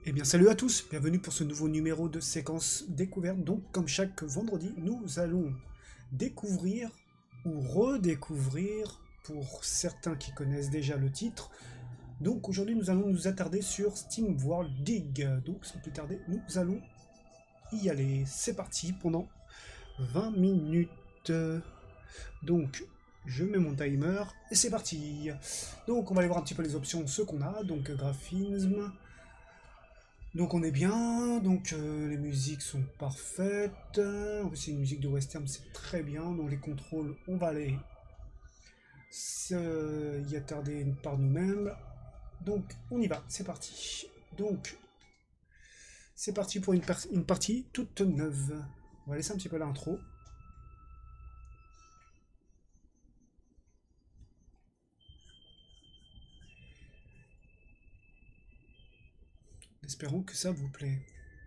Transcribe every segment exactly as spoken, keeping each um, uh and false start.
Eh bien salut à tous, bienvenue pour ce nouveau numéro de séquence découverte. Donc comme chaque vendredi, nous allons découvrir ou redécouvrir pour certains qui connaissent déjà le titre. Donc aujourd'hui nous allons nous attarder sur SteamWorld Dig. Donc sans plus tarder, nous allons y aller. C'est parti pendant vingt minutes. Donc je mets mon timer et c'est parti. Donc on va aller voir un petit peu les options, ce qu'on a. Donc graphisme. Donc on est bien, donc euh, les musiques sont parfaites, en plus c'est une musique de western, c'est très bien, donc les contrôles, on va aller se- y attarder par nous-mêmes, donc on y va, c'est parti. Donc c'est parti pour une, par- une partie toute neuve. On va laisser un petit peu l'intro. Espérons que ça vous plaît.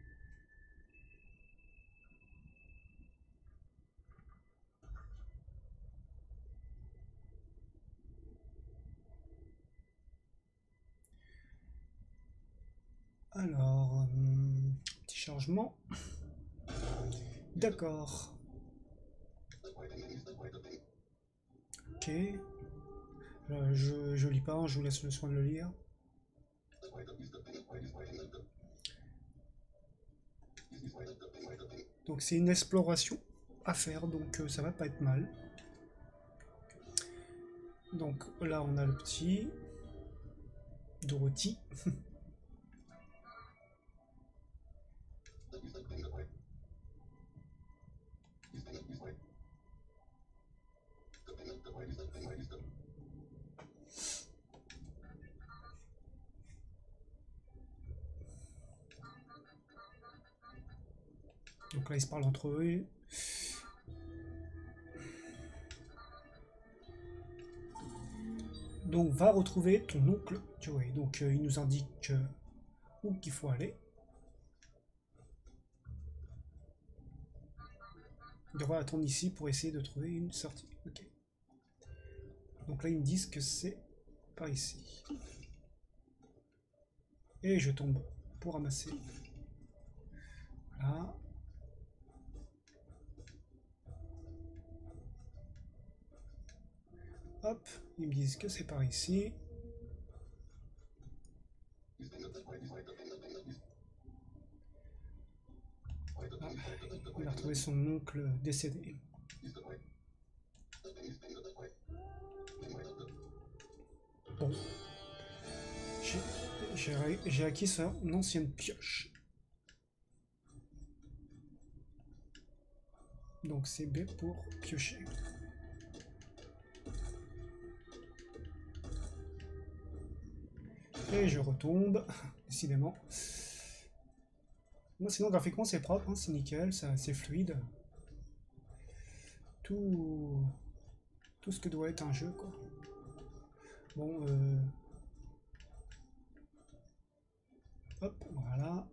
Alors, hum, petit chargement. D'accord. Ok. Euh, je, je lis pas, hein, je vous laisse le soin de le lire. Donc c'est une exploration à faire, donc euh, ça va pas être mal. Donc là on a le petit Dorothy. Donc là ils se parlent entre eux. Donc va retrouver ton oncle Joey. Donc euh, il nous indique euh, où qu'il faut aller. Il devrait attendre ici pour essayer de trouver une sortie. Ok. Donc là ils me disent que c'est par ici. Et je tombe pour ramasser. Voilà. Hop, ils me disent que c'est par ici. Ah, il a retrouvé son oncle décédé. Bon. J'ai acquis son ancienne pioche. Donc c'est B pour piocher. Et je retombe, décidément. Moi sinon graphiquement c'est propre, hein, c'est nickel, c'est fluide. Tout, tout ce que doit être un jeu quoi. Bon, euh... hop, voilà.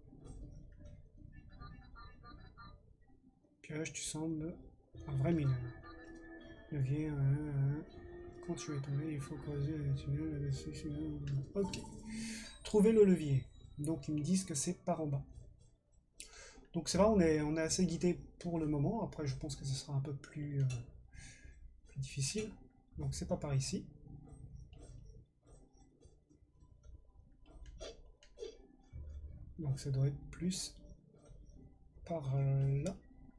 Pioche, tu sembles un vrai mineur. Levier, euh, euh, quand tu es tombé, il faut creuser le tunnel. Ok. Trouver le levier. Donc ils me disent que c'est par en bas. Donc c'est vrai, on est, on est assez guidé pour le moment. Après, je pense que ce sera un peu plus, euh, plus difficile. Donc c'est pas par ici. Donc ça doit être plus par là.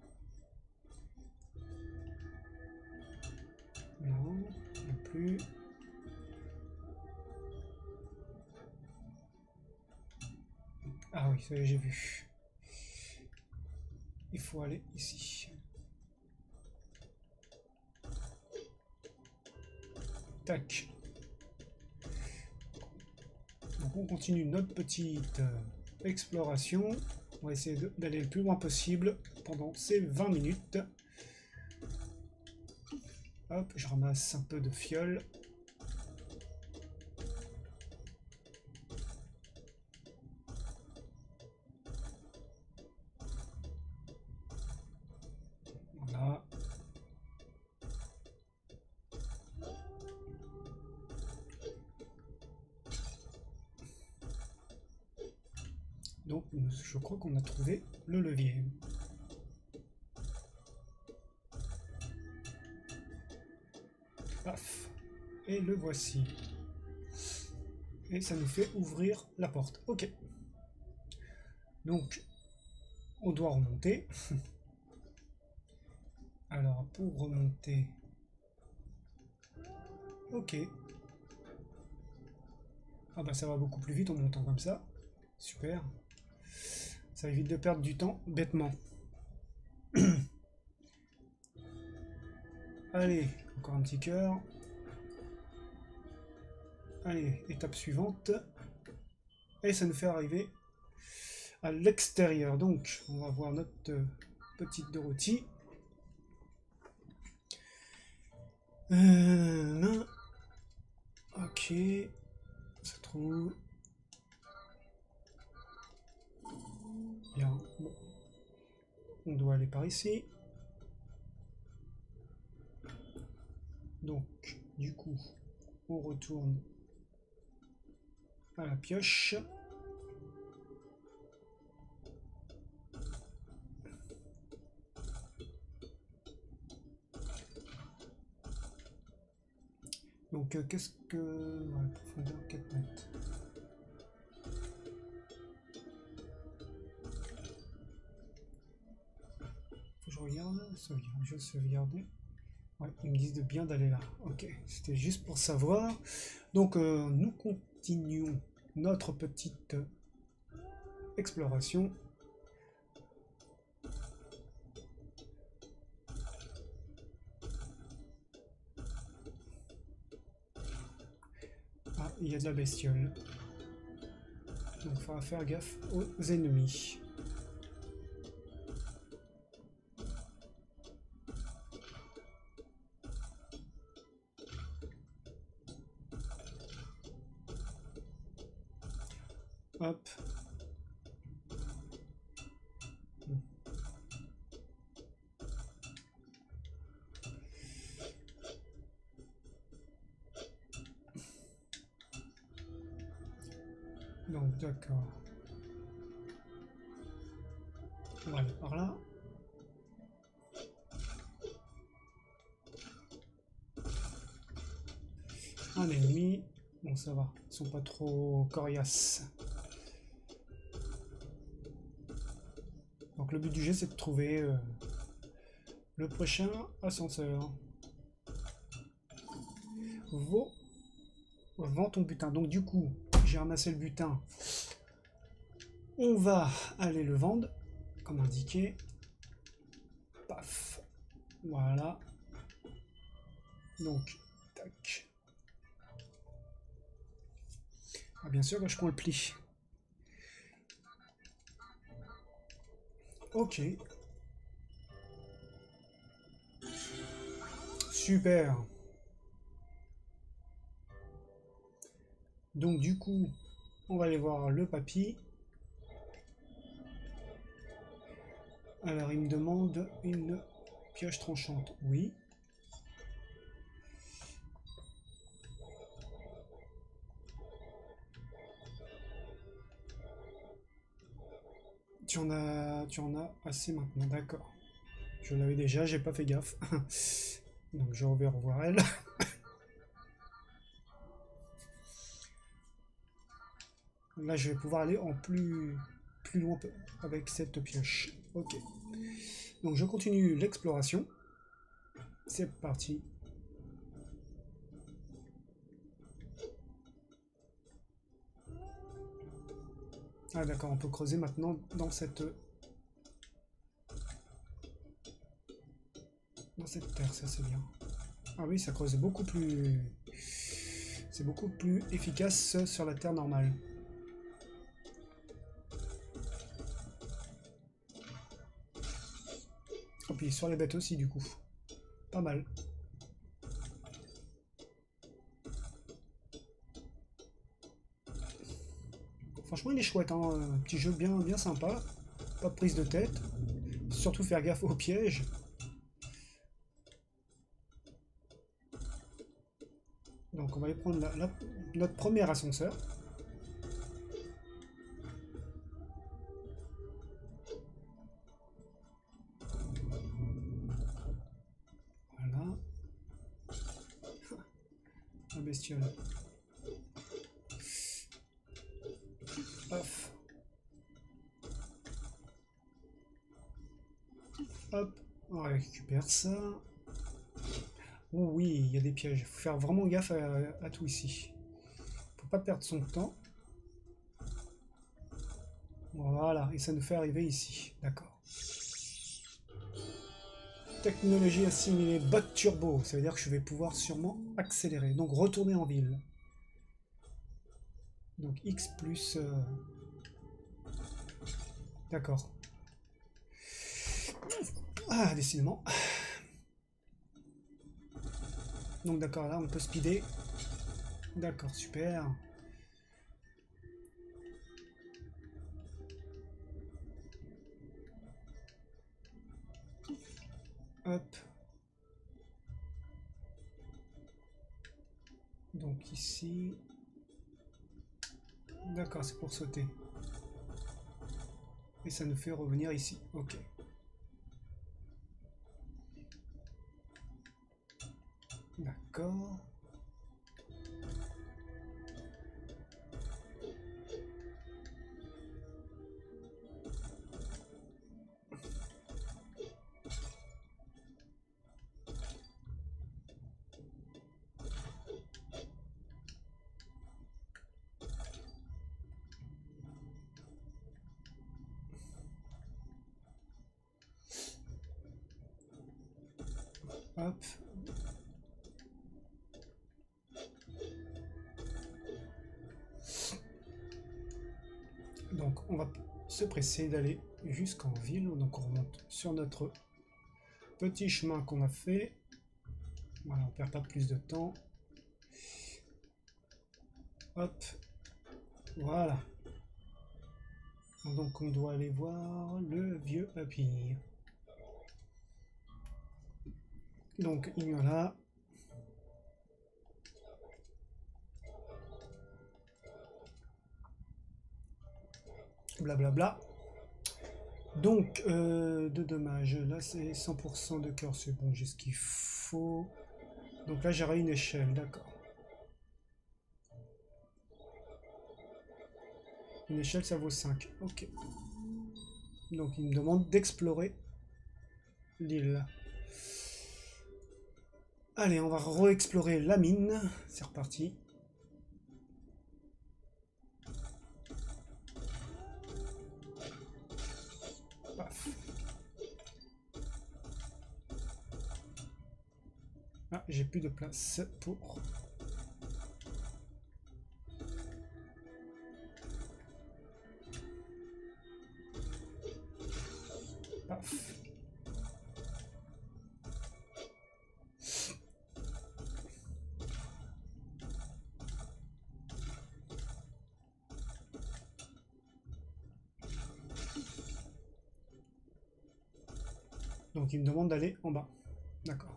Non, non plus. Ah oui, ça j'ai vu. Il faut aller ici. Tac. Donc on continue notre petite euh, exploration. On va essayer d'aller le plus loin possible pendant ces vingt minutes. Hop, je ramasse un peu de fiole. Voilà. Donc je crois qu'on a trouvé le levier. Paf. Et le voici. Et ça nous fait ouvrir la porte. Ok. Donc, on doit remonter. Alors, pour remonter... Ok. Ah bah ça va beaucoup plus vite en montant comme ça. Super. Ça évite de perdre du temps bêtement. Allez, encore un petit cœur. Allez, étape suivante. Et ça nous fait arriver à l'extérieur. Donc, on va voir notre petite Dorothy. Euh, ok. Ça se trouve. Bien. Bon. On doit aller par ici. Donc, du coup, on retourne à la pioche. Donc, euh, qu'est-ce que... Ouais, profondeur quatre mètres. Faut que je regarde. Sauvegarde. Je vais sauvegarder. Ouais, ils me disent de bien d'aller là. Ok, c'était juste pour savoir. Donc, euh, nous continuons notre petite exploration. Ah, il y a de la bestiole. Donc, il faudra faire gaffe aux ennemis. Hop. Donc, d'accord. On va aller par là. Un ennemi. Bon, ça va. Ils sont pas trop coriaces. Donc, le but du jeu, c'est de trouver euh, le prochain ascenseur. Vaux. Vends ton butin. Donc, du coup, j'ai ramassé le butin. On va aller le vendre, comme indiqué. Paf. Voilà. Donc, tac. Ah, bien sûr que je prends le pli. Ok. Super. Donc, du coup, on va aller voir le papy. Alors, il me demande une pioche tranchante. Oui. Tu en as, tu en as assez maintenant, d'accord. Je l'avais déjà, j'ai pas fait gaffe. Donc je vais revoir elle. Là, je vais pouvoir aller en plus, plus loin avec cette pioche. Ok. Donc je continue l'exploration. C'est parti. Ah d'accord, on peut creuser maintenant dans cette... Dans cette terre, ça c'est bien. Ah oui, ça creuse beaucoup plus... C'est beaucoup plus efficace sur la terre normale. Et puis sur les bêtes aussi du coup. Pas mal. Franchement, il est chouette, hein. Un petit jeu bien, bien sympa. Pas de prise de tête. Surtout faire gaffe aux pièges. Donc on va aller prendre la, la, notre premier ascenseur. bestiole. Hop. Hop, on récupère ça. Oh oui, il y a des pièges. Il faut faire vraiment gaffe à, à tout ici. Faut pas perdre son temps. Voilà, et ça nous fait arriver ici. D'accord. Technologie assimilée, bot turbo. Ça veut dire que je vais pouvoir sûrement accélérer. Donc retourner en ville. Donc X plus... Euh... D'accord. Ah, décidément. Donc d'accord, là on peut speeder. D'accord, super. Hop. Donc ici... D'accord, c'est pour sauter. Et ça nous fait revenir ici. Ok. D'accord. Hop. Donc on va se presser d'aller jusqu'en ville. Donc on remonte sur notre petit chemin qu'on a fait. Voilà, on perd pas plus de temps. Hop. Voilà. Donc on doit aller voir le vieux papy. Donc il y en a. Blablabla. Bla bla. Donc, euh, de dommages. Là, c'est cent pour cent de cœur. C'est bon, j'ai ce qu'il faut. Donc là, j'aurai une échelle, d'accord. Une échelle, ça vaut cinq. Ok. Donc, il me demande d'explorer l'île. Allez, on va re-explorer la mine. C'est reparti. Paf. Ah, j'ai plus de place pour... Paf. Donc il me demande d'aller en bas. D'accord.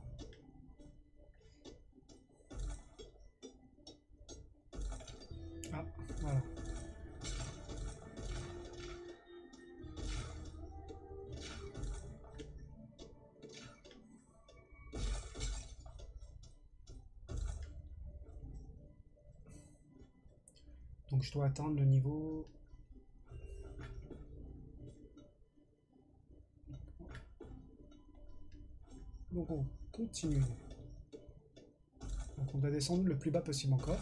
Ah, voilà. Donc je dois atteindre le niveau... Donc on continue. Donc on doit descendre le plus bas possible encore.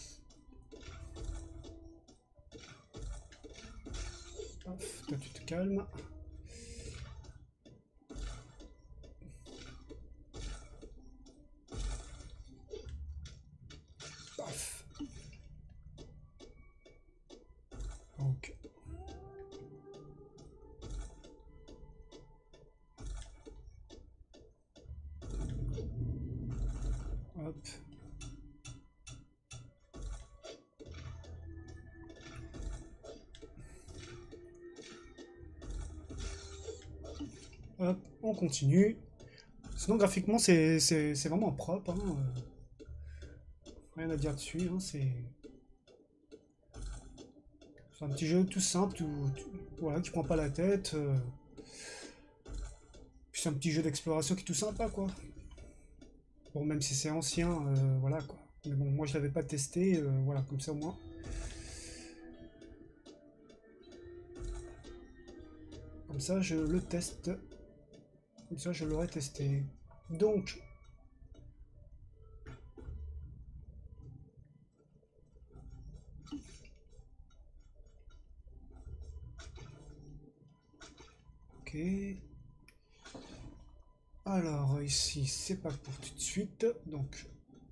Paf, toi tu te calmes. Paf. Donc. Hop. Hop, on continue. Sinon, graphiquement, c'est vraiment propre. Hein. Rien à dire dessus. Hein. C'est un petit jeu tout simple, tout, tout, voilà, qui prend pas la tête. Euh. C'est un petit jeu d'exploration qui est tout sympa, quoi. Bon, même si c'est ancien, euh, voilà, quoi. Mais bon, moi je l'avais pas testé, euh, voilà, comme ça au moins. Comme ça je le teste. Comme ça je l'aurais testé. Donc, ok. Alors ici, c'est pas pour tout de suite, donc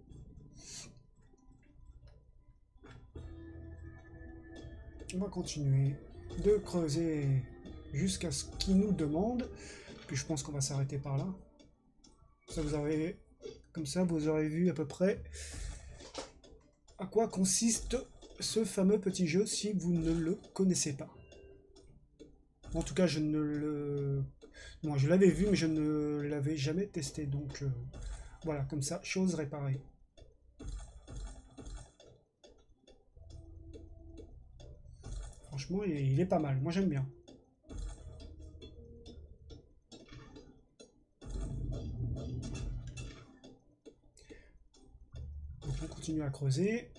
on va continuer de creuser jusqu'à ce qu'il nous demande. Puis je pense qu'on va s'arrêter par là. Ça vous avez, comme ça, vous aurez vu à peu près à quoi consiste ce fameux petit jeu si vous ne le connaissez pas. En tout cas, je ne le... Moi, je l'avais vu, mais je ne l'avais jamais testé. Donc, euh, voilà, comme ça, chose réparée. Franchement, il est pas mal. Moi, j'aime bien. Donc, on continue à creuser.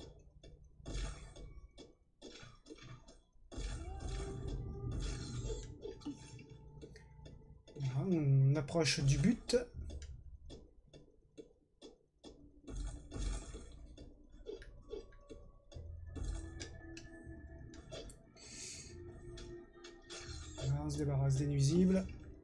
Voilà, on approche du but. Voilà, on se débarrasse des nuisibles.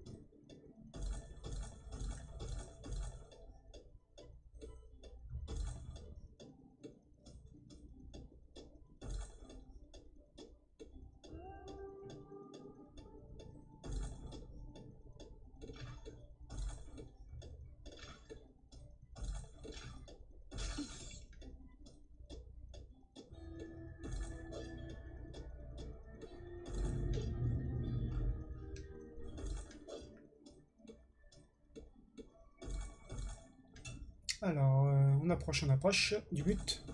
Alors, euh, on approche, on approche du but.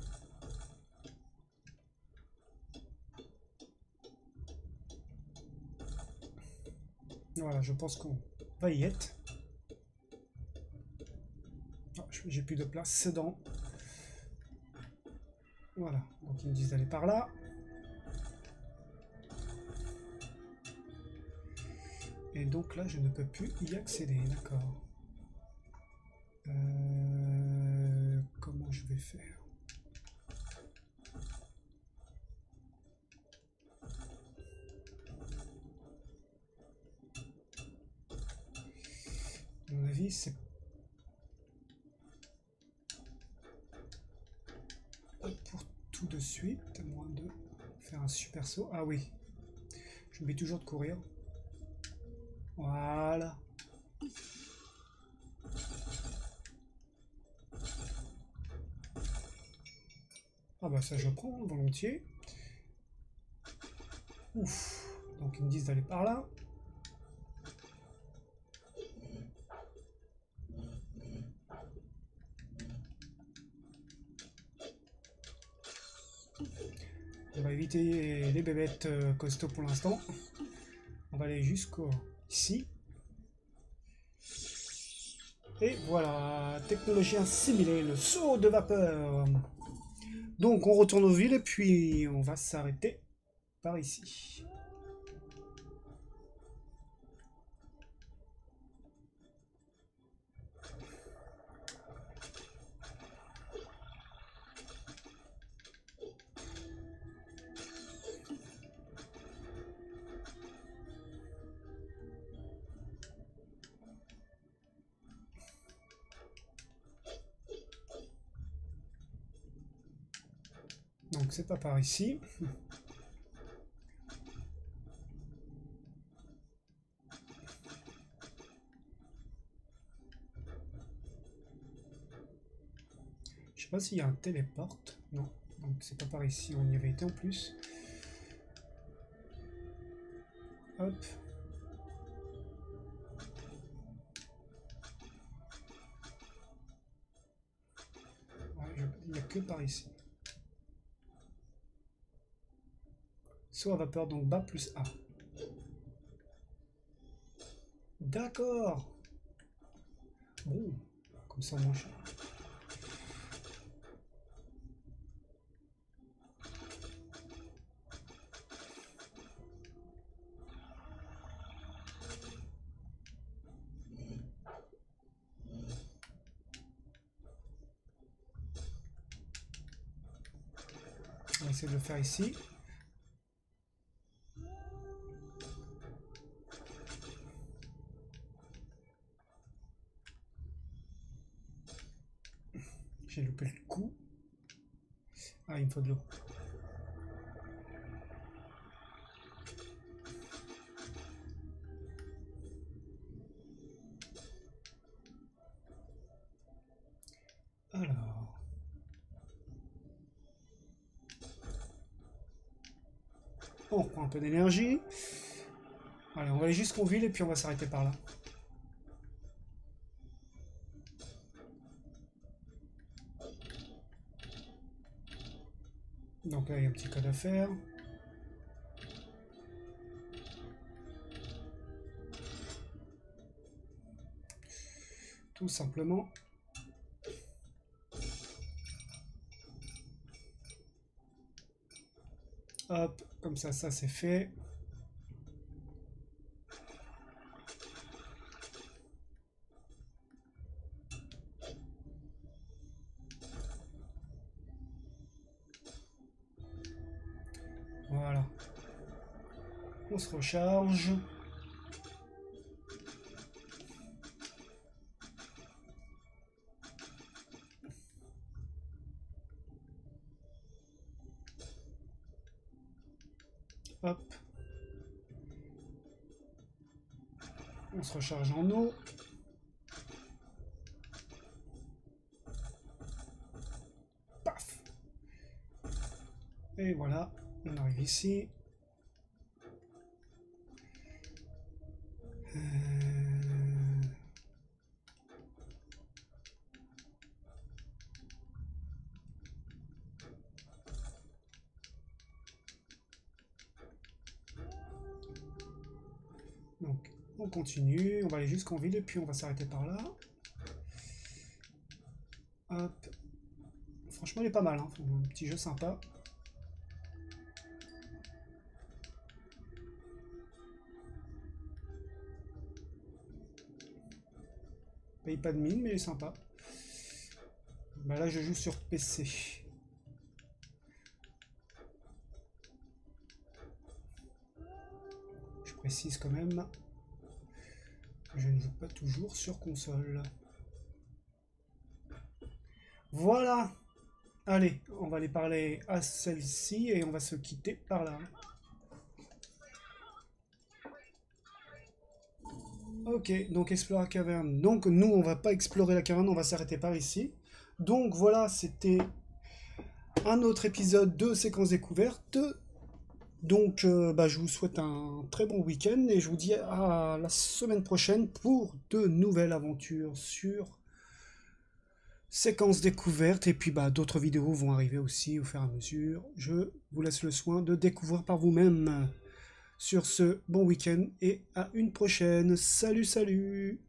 Voilà, je pense qu'on va y être. Oh, j'ai plus de place dedans. Voilà, donc ils me disent d'aller par là. Et donc là, je ne peux plus y accéder, d'accord. Euh, comment je vais faire? À mon avis, c'est pas pour tout de suite, à moins de faire un super saut. Ah oui, j'oublie toujours de courir. Voilà. Ah bah ça je prends volontiers. Ouf. Donc ils me disent d'aller par là. On va éviter les bébêtes euh, costauds pour l'instant. On va aller jusqu'au ici. Et voilà, technologie assimilée, le saut de vapeur. Donc on retourne aux villes et puis on va s'arrêter par ici. Donc c'est pas par ici. Je sais pas s'il y a un téléporte. Non, donc c'est pas par ici, on y avait été en plus. Hop. Ouais, je... il n'y a que par ici. Saut à vapeur, donc bas plus A. D'accord. Bon, comme ça moi je... essayer de le faire ici. J'ai loupé le coup. Ah, il me faut de l'eau. Alors... On reprend un peu d'énergie. Allez, on va aller jusqu'en ville et puis on va s'arrêter par là. Donc là, il y a un petit code à faire. Tout simplement. Hop, comme ça, ça c'est fait. Voilà. On se recharge. Hop. On se recharge en eau. Paf. Et voilà, on arrive ici. Euh... Donc, on continue, on va aller jusqu'en ville et puis on va s'arrêter par là. Hop. Franchement, il est pas mal, hein. Un petit jeu sympa. Paye pas de mine, mais il est sympa. Bah là, je joue sur P C. Je précise quand même. Je ne joue pas toujours sur console. Voilà. Allez, on va aller parler à celle-ci et on va se quitter par là. Ok, donc explorer la caverne. Donc nous, on va pas explorer la caverne, on va s'arrêter par ici. Donc voilà, c'était un autre épisode de Séquence Découverte. Donc euh, bah, je vous souhaite un très bon week-end et je vous dis à la semaine prochaine pour de nouvelles aventures sur Séquence Découverte. Et puis bah, d'autres vidéos vont arriver aussi au fur et à mesure. Je vous laisse le soin de découvrir par vous-même. Sur ce, bon week-end et à une prochaine. Salut, salut!